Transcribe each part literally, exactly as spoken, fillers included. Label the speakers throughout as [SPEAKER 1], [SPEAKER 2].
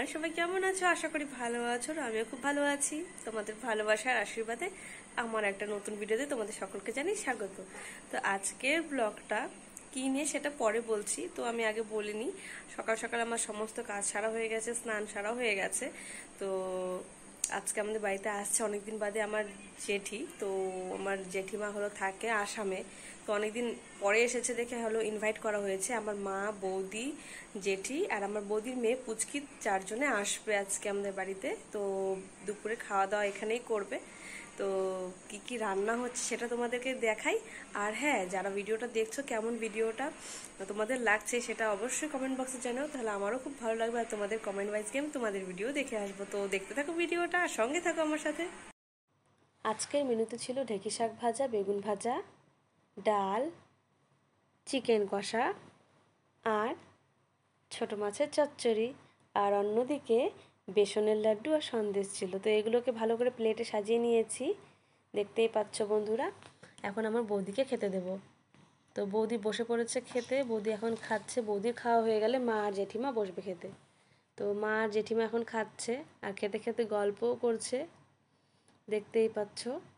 [SPEAKER 1] Everyone, সবাই কেমন আছো? আশা করি ভালো আছো। আমিও খুব ভালো আছি। তোমাদের ভালোবাসার আশীর্বাদে আমার একটা নতুন ভিডিওতে তোমাদের সকলকে জানাই স্বাগত। তো আজকের ব্লগটা কি নিয়ে সেটা পরে বলছি। তো আমি আগে বলিনি, সকাল সকাল আমার সমস্ত কাজ সারা হয়ে গেছে, স্নান সারা হয়ে গেছে। তো আজকে আমাদের বাড়িতে আসছে অনেকদিন বাদে আমার জেঠি। তো আমার জেঠিমা হলো থাকে আসামে, তো অনেকদিন পরে এসেছে দেখে হলো ইনভাইট করা হয়েছে। আমার মা, বৌদি, জেঠি আর আমার বৌদির মেয়ে পুচকি চারজনে আসবে আজকে আমাদের বাড়িতে। তো দুপুরে খাওয়া দাওয়া এখানেই করবে। তো কি কি রান্না হচ্ছে সেটা তোমাদেরকে দেখাই। আর হ্যাঁ, যারা ভিডিওটা দেখছো কেমন ভিডিওটা তোমাদের লাগছে সেটা অবশ্যই কমেন্ট বক্সে জানাও, তাহলে আমারও খুব ভালো লাগবে। আর তোমাদের কমেন্ট ওয়াইজ গেম তোমাদের ভিডিও দেখে আসবো। তো দেখতে থাকো ভিডিওটা আর সঙ্গে থাকো আমার সাথে। আজকের মেনুতে ছিল ঢেঁকি শাক ভাজা, বেগুন ভাজা, ডাল, চিকেন কষা আর ছোট মাছের চচ্চড়ি। আর অন্যদিকে বেসনের লাড্ডু আর সন্দেশ ছিল। তো এগুলোকে ভালো করে প্লেটে সাজিয়ে নিয়েছি, দেখতেই পাচ্ছ বন্ধুরা। এখন আমার বৌদিকে খেতে দেব। তো বৌদি বসে পড়েছে খেতে, বৌদি এখন খাচ্ছে। বৌদির খাওয়া হয়ে গেলে মা আর জেঠিমা বসবে খেতে। তো মা আর জেঠিমা এখন খাচ্ছে আর খেতে খেতে গল্পও করছে, দেখতেই পাচ্ছ।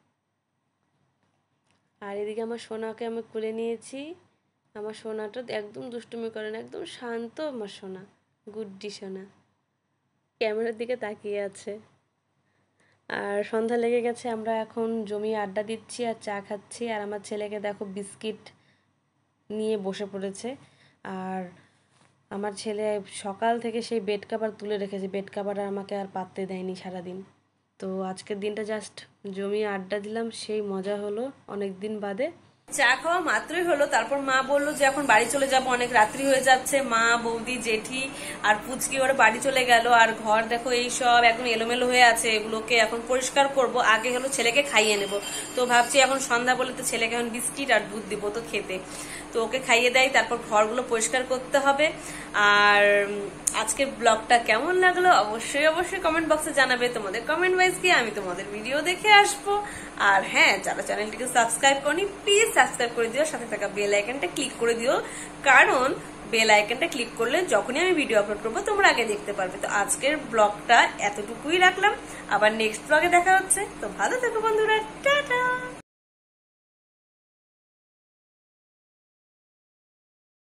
[SPEAKER 1] আর এদিকে আমার সোনাকে আমি কুলে নিয়েছি। আমার সোনাটা একদম দুষ্টুমি করে না, একদম শান্ত আমার সোনা, গুড্ডি সোনা, ক্যামেরার দিকে তাকিয়ে আছে। আর সন্ধ্যা লেগে গেছে, আমরা এখন জমিয়ে আড্ডা দিচ্ছি আর চা খাচ্ছি। আর আমার ছেলেকে দেখো বিস্কিট নিয়ে বসে পড়েছে। আর আমার ছেলে সকাল থেকে সেই বেড কাভার তুলে রেখেছে, বেড কাভার আর আমাকে আর পাততে দেয়নি সারাদিন। তো আজকের দিনটা জাস্ট জমিয়ে আড্ডা দিলাম, সেই মজা হলো অনেক দিন বাদে। চা খাওয়া মাত্রই হলো, তারপর মা বললো যে এখন বাড়ি চলে যাব, অনেক রাত্রি হয়ে যাচ্ছে। মা, বৌদি, জেঠি আর পুচকি ওরা বাড়ি চলে গেল। আর ঘর দেখো এই সব এখন এলোমেলো হয়ে আছে, এগুলোকে এখন পরিষ্কার করব। আগে হলো ছেলেকে খাইয়ে নেব। তো ভাবছি এখন সন্ধ্যা বলে তো ছেলেকে এখন বিস্কিট আর দুধ দিব তো খেতে। তো ওকে খাইয়ে দেয়, তারপর ঘরগুলো পরিষ্কার করতে হবে। আর আজকের ব্লগটা কেমন লাগলো অবশ্যই অবশ্যই কমেন্ট বক্সে জানাবে। তোমাদের কমেন্ট ওয়াইজ গিয়ে আমি তোমাদের ভিডিও দেখে আসবো। আর হ্যাঁ, যারা চ্যানেলটিকে সাবস্ক্রাইব করনি প্লিজ সাবস্ক্রাইব করে দিও, সাথে থাকা বেল আইকনটা ক্লিক করে দিও, কারণ বেল আইকনটা ক্লিক করলে যখনই আমি ভিডিও আপলোড করবো তোমরা আগে দেখতে পারবে। তো আজকের ব্লগটা এতটুকুই রাখলাম, আবার নেক্সট ব্লগে দেখা হচ্ছে। তো ভালো থেকো বন্ধুরা, টাটা।